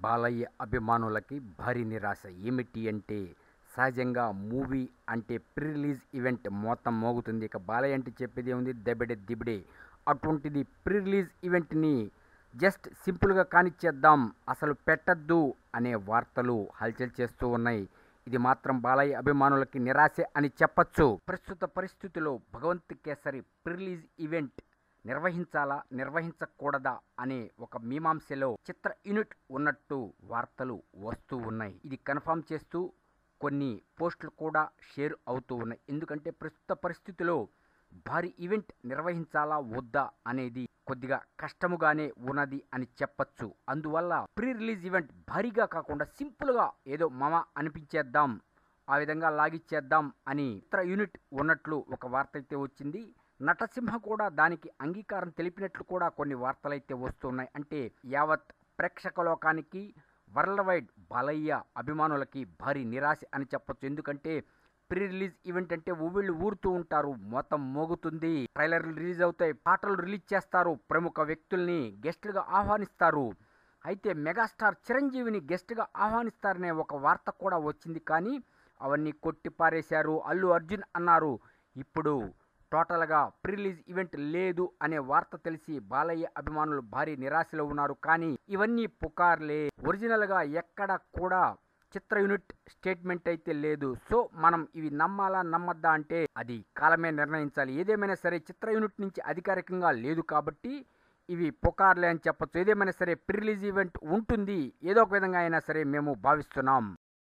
బాలయ్య అభిమానులకి భారీ నిరాశ. ఏమిటి అంటే సహజంగా మూవీ అంటే ప్రీ రిలీజ్ ఈవెంట్ మొత్తం మోగుతుంది. ఇక బాలయ్య అంటే చెప్పేది ఏముంది, దెబ్బడే దిబడే. అటువంటిది ప్రీ రిలీజ్ ఈవెంట్ని జస్ట్ సింపుల్గా కానిచ్చేద్దాం, అసలు పెట్టద్దు అనే వార్తలు హల్చల్ చేస్తూ ఉన్నాయి. ఇది మాత్రం బాలయ్య అభిమానులకి నిరాశే అని చెప్పచ్చు. ప్రస్తుత పరిస్థితుల్లో Bhagavanth Kesari pre release event నిర్వహించాలా నిర్వహించకూడదా అనే ఒక మీమాంసలో చిత్ర యూనిట్ ఉన్నట్టు వార్తలు వస్తూ ఉన్నాయి. ఇది కన్ఫర్మ్ చేస్తూ కొన్ని పోస్టులు కూడా షేర్ అవుతూ ఉన్నాయి. ఎందుకంటే ప్రస్తుత పరిస్థితిలో భారీ ఈవెంట్ నిర్వహించాలా వద్దా అనేది కొద్దిగా కష్టముగానే ఉన్నది అని చెప్పచ్చు. అందువల్ల ప్రీ రిలీజ్ ఈవెంట్ భారీగా కాకుండా సింపుల్గా ఏదో మమ అనిపించేద్దాం, ఆ విధంగా లాగిచ్చేద్దాం అని చిత్ర యూనిట్ ఉన్నట్లు ఒక వార్త అయితే వచ్చింది. నటసింహ కూడా దానికి అంగీకారం తెలిపినట్లు కూడా కొన్ని వార్తలైతే వస్తున్నాయి. అంటే యావత్ ప్రేక్షక లోకానికి వరల్డ్ వైడ్ బాలయ్య అభిమానులకి భారీ నిరాశ అని చెప్పొచ్చు. ఎందుకంటే ప్రీ రిలీజ్ ఈవెంట్ అంటే ఊవిళ్ళు ఊరుతూ ఉంటారు, మొత్తం మోగుతుంది, ట్రైలర్లు రిలీజ్ అవుతాయి, పాటలు రిలీజ్ చేస్తారు, ప్రముఖ వ్యక్తుల్ని గెస్టులుగా ఆహ్వానిస్తారు. అయితే మెగాస్టార్ చిరంజీవిని గెస్ట్గా ఆహ్వానిస్తారనే ఒక వార్త కూడా వచ్చింది. కానీ అవన్నీ కొట్టి పారేశారు. అల్లు అర్జున్ అన్నారు. ఇప్పుడు టోటల్గా ప్రీ రిలీజ్ ఈవెంట్ లేదు అనే వార్త తెలిసి బాలయ్య అభిమానులు భారీ నిరాశలో ఉన్నారు. కానీ ఇవన్నీ పుకార్లే, ఒరిజినల్గా ఎక్కడ కూడా చిత్ర యూనిట్ స్టేట్మెంట్ అయితే లేదు. సో మనం ఇవి నమ్మాలా నమ్మద్దా అంటే అది కాలమే నిర్ణయించాలి. ఏదేమైనా సరే చిత్ర యూనిట్ నుంచి అధికారికంగా లేదు కాబట్టి ఇవి పుకార్లే అని చెప్పొచ్చు. ఏదేమైనా సరే ప్రీ రిలీజ్ ఈవెంట్ ఉంటుంది, ఏదో ఒక విధంగా అయినా సరే మేము భావిస్తున్నాం.